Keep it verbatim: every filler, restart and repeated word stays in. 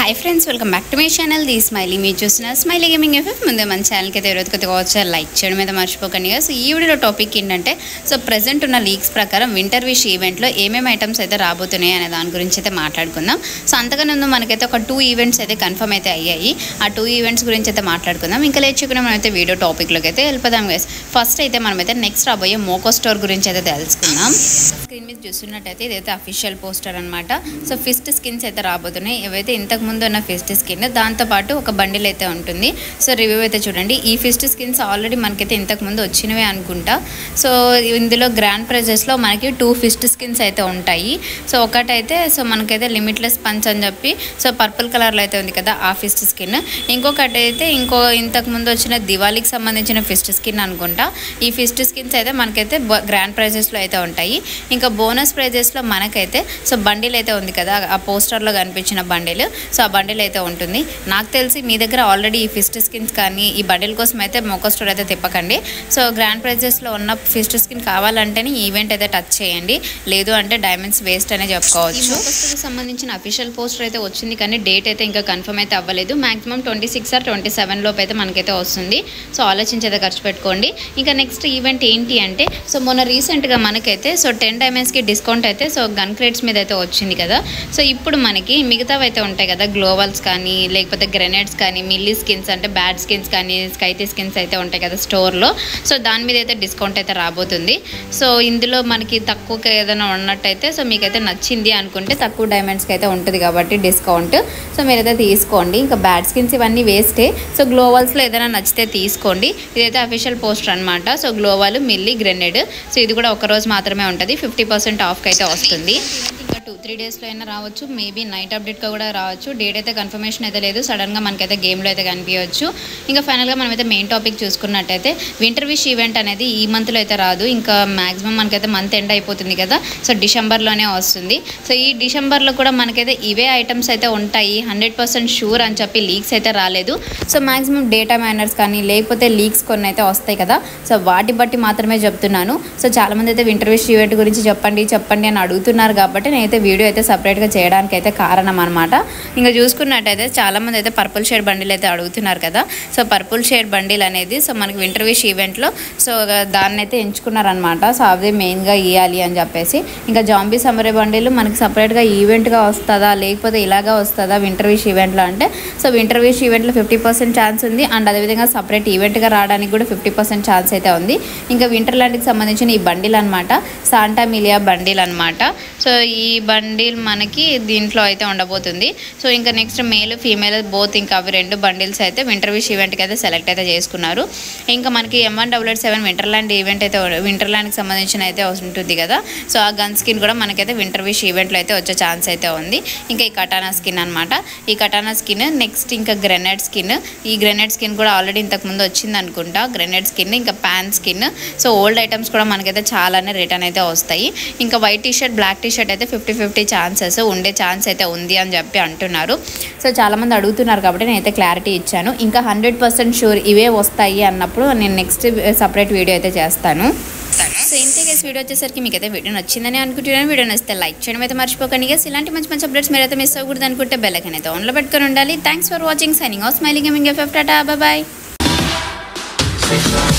High friends welcome back to my channel the smiley मी चूసిన smiley gaming FF ముందే మన ఛానల్ కి ఎవరైతే కొత్తగా వచ్చారో లైక్ చేయడం మీద మర్చిపోకండి. సో ఈ వీడియో టాపిక్ ఏంటంటే సో ప్రెజెంట్ ఉన్న లీక్స్ ప్రకారం వింటర్ విష్ ఈవెంట్ లో ఏమేమి ఐటమ్స్ అయితే రాబోతున్నాయి అనే దాని గురించి అయితే మాట్లాడుకుందాం. సో అంతకన్నా ముందు మనకైతే ఒక టూ ఈవెంట్స్ అయితే కన్ఫర్మ్ అయితే అయ్యాయి. ఆ టూ ఈవెంట్స్ గురించి అయితే మాట్లాడుకుందాం. ఇంకా లేట్ చేయకుండా మనం అయితే వీడియో టాపిక్ లోకి అయితే వెళ్ళిపోదాం గైస్. ఫస్ట్ అయితే మనం అయితే నెక్స్ట్ రాబోయే మోకో స్టోర్ గురించి అయితే తెలుసుకుందాం. స్క్రీన్ మీద చూస్తున్నట్టయితే ఇదైతే అఫీషియల్ పోస్టర్ అనమాట. సో ఫిస్ట్ స్కిన్స్ అయితే రాబోతున్నాయి. ఏవైతే ఇంతకు ముందు ఉన్న ఫిస్ట్ స్కిన్ దాంతోపాటు ఒక బండిల్ అయితే ఉంటుంది. సో రివ్యూ అయితే చూడండి. ఈ ఫిస్ట్ స్కిన్స్ ఆల్రెడీ మనకైతే ఇంతకు ముందు వచ్చినవే అనుకుంటా. సో ఇందులో గ్రాండ్ ప్రైజెస్లో మనకి టూ ఫిస్ట్ స్కిన్స్ అయితే ఉంటాయి. సో ఒకటైతే సో మనకైతే లిమిట్లెస్ పంచ్ అని చెప్పి సో పర్పుల్ కలర్లో అయితే ఉంది కదా ఆ ఫిస్ట్ స్కిన్. ఇంకొకటి అయితే ఇంకో ఇంతకు ముందు వచ్చిన దివాళీకి సంబంధించిన ఫిస్ట్ స్కిన్ అనుకుంటా. ఈ ఫిస్ట్ స్కిన్స్ అయితే మనకైతే గ్రాండ్ ప్రైజెస్లో అయితే ఉంటాయి. ఇంకా బోనస్ ప్రైజెస్లో మనకైతే సో బండిల్ అయితే ఉంది కదా ఆ పోస్టర్లో కనిపించిన బండిల్. సో ఆ బండిల్ అయితే ఉంటుంది. నాకు తెలిసి మీ దగ్గర ఆల్రెడీ ఈ ఫిస్ట్ స్కిన్స్ కానీ ఈ బండిల్ కోసం అయితే మోకో స్టోర్ అయితే తిప్పకండి. సో గ్రాండ్ ప్రైజెస్లో ఉన్న ఫిస్ట్ స్కిన్ కావాలంటేనే ఈ ఈవెంట్ అయితే టచ్ చేయండి. లేదు అంటే డైమండ్స్ వేస్ట్ అనే చెప్పుకోవచ్చు. మోకో స్టోర్కి సంబంధించిన అఫీషియల్ పోస్టర్ అయితే వచ్చింది కానీ డేట్ అయితే ఇంకా కన్ఫర్మ్ అయితే అవ్వలేదు. Maximum twenty six or twenty seven లోపు అయితే మనకైతే వస్తుంది. సో ఆలోచించి అయితే ఖర్చు పెట్టుకోండి. ఇంకా నెక్స్ట్ ఈవెంట్ ఏంటి అంటే సో మొన్న రీసెంట్గా మనకైతే సో టెన్ డైమండ్స్కి డిస్కౌంట్ అయితే సో గన్ క్రేట్స్ మీద అయితే వచ్చింది కదా. సో ఇప్పుడు మనకి మిగతావి అయితే ఉంటాయి కదా గ్లోవల్స్ కానీ లేకపోతే గ్రెనేడ్స్ కానీ మిల్లీ స్కిన్స్ అంటే బ్యాడ్ స్కిన్స్ కానీ స్కైటీ స్కిన్స్ అయితే ఉంటాయి కదా స్టోర్లో. సో దాని మీద అయితే డిస్కౌంట్ అయితే రాబోతుంది. సో ఇందులో మనకి తక్కువగా ఏదైనా ఉన్నట్టయితే సో మీకైతే నచ్చింది అనుకుంటే తక్కువ డైమండ్స్కి అయితే ఉంటుంది కాబట్టి డిస్కౌంట్. సో మీరైతే తీసుకోండి. ఇంకా బ్యాడ్ స్కిన్స్ ఇవన్నీ వేస్టే. సో గ్లోవల్స్లో ఏదైనా నచ్చితే తీసుకోండి. ఇదైతే అఫీషియల్ పోస్టర్ అనమాట. సో గ్లోవల్ మిల్లీ గ్రెనేడ్ సో ఇది కూడా ఒక రోజు మాత్రమే ఉంటుంది. ఫిఫ్టీ పర్సెంట్ ఆఫ్కి అయితే వస్తుంది. ఇంకా టూ త్రీ డేస్లో అయినా రావచ్చు. మేబీ నైట్ అప్డేట్గా కూడా రావచ్చు. డేట్ అయితే కన్ఫర్మేషన్ అయితే లేదు. సడన్గా మనకైతే గేమ్లో అయితే కనిపించవచ్చు. ఇంకా ఫైనల్గా మనమైతే మెయిన్ టాపిక్ చూసుకున్నట్టయితే వింటర్ విష్ ఈవెంట్ అనేది ఈ మంత్లో అయితే రాదు. ఇంకా మ్యాక్సిమం మనకైతే మంత్ ఎండ్ అయిపోతుంది కదా. సో డిసెంబర్లోనే వస్తుంది. సో ఈ డిసెంబర్లో కూడా మనకైతే ఇవే ఐటమ్స్ అయితే ఉంటాయి హండ్రెడ్ పర్సెంట్ షూర్ అని చెప్పి లీక్స్ అయితే రాలేదు. సో మ్యాక్సిమం డేటా మైనర్స్ కానీ లేకపోతే లీక్స్ కొన్ని అయితే వస్తాయి కదా. సో వాటి బట్టి మాత్రమే చెప్తున్నాను. సో చాలామంది అయితే వింటర్ విష్ ఈవెంట్ గురించి చెప్పండి చెప్పండి అని అడుగుతున్నారు కాబట్టి నేనైతే వీడియో అయితే సపరేట్గా చేయడానికి అయితే కారణం అనమాట. ఇంకా చూసుకున్నట్టయితే చాలామంది అయితే పర్పుల్ షేడ్ బండిల్ అయితే అడుగుతున్నారు కదా. సో పర్పుల్ షేడ్ బండిల్ అనేది సో మనకి వింటర్ విష్ ఈవెంట్లో సో దాన్ని అయితే ఎంచుకున్నారనమాట. సో అదే మెయిన్గా ఇవ్వాలి అని చెప్పేసి. ఇంకా జాంబీ సమరే బండిల్ మనకి సపరేట్గా ఈవెంట్గా వస్తుందా లేకపోతే ఇలాగా వస్తుందా వింటర్ విష్ ఈవెంట్లో అంటే సో వింటర్ విష్ ఈవెంట్లో ఫిఫ్టీ పర్సెంట్ ఛాన్స్ ఉంది. అండ్ అదేవిధంగా సపరేట్ ఈవెంట్గా రావడానికి కూడా ఫిఫ్టీ పర్సెంట్ ఛాన్స్ అయితే ఉంది. ఇంకా వింటర్ ల్యాండ్కి సంబంధించిన ఈ బండిల్ అనమాట శాంటా మిలియా బండిల్ అనమాట. సో ఈ బండిల్ మనకి దీంట్లో అయితే ఉండబోతుంది. సో ఇంకా నెక్స్ట్ మేల్ ఫీమేల్ బోత్ ఇంకా అవి రెండు బండిల్స్ అయితే వింటర్ విష్ ఈవెంట్కి అయితే సెలెక్ట్ అయితే చేసుకున్నారు. ఇంకా మనకి M one double eight seven winterland event అయితే వింటర్లాండ్కి సంబంధించిన అయితే ఉంటుంది కదా. సో ఆ గన్ స్కిన్ కూడా మనకైతే వింటర్ విష్ ఈవెంట్లో అయితే వచ్చే ఛాన్స్ అయితే ఉంది. ఇంకా ఈ కటానా స్కిన్ అనమాట. ఈ కటానా స్కిన్ నెక్స్ట్ ఇంకా గ్రెనేడ్ స్కిన్. ఈ గ్రెనేడ్ స్కిన్ కూడా ఆల్రెడీ ఇంతకుముందు వచ్చింది అనుకుంటా. గ్రెనేడ్ స్కిన్ ఇంకా pan skin. So old items కూడా మనకైతే చాలానే రిటర్న్ అయితే వస్తాయి. ఇంకా వైట్ టీషర్ట్ బ్లాక్ టీషర్ట్ అయితే ఫిఫ్టీ ఫిఫ్టీ ఛాన్సెస్ ఉండే ఛాన్స్ అయితే ఉంది అని చెప్పి అంటున్నారు. సో చాలామంది అడుగుతున్నారు కాబట్టి నేనైతే క్లారిటీ ఇచ్చాను. ఇంకా హండ్రెడ్ పర్సెంట్ షూర్ ఇవే వస్తాయి అన్నప్పుడు నేను నెక్స్ట్ సపరేట్ వీడియో అయితే చేస్తాను. సో ఇంతే గైస్ వీడియో వచ్చేసరికి మీకు అయితే వీడియో నచ్చిందని అనుకుంటున్నాను. వీడియో నచ్చితే లైక్ చేయడం అయితే మర్చిపోకండి గైస్. ఇలాంటి మంచి మంచి అప్డేట్స్ మీరైతే మిస్ అవ్వకూడదు అనుకుంటే బెల్ ఐకాన్ అయితే ఆన్లో పెట్టుకొని ఉండాలి. Thanks for watching. Signing off smiley gaming FF. Tata bye bye.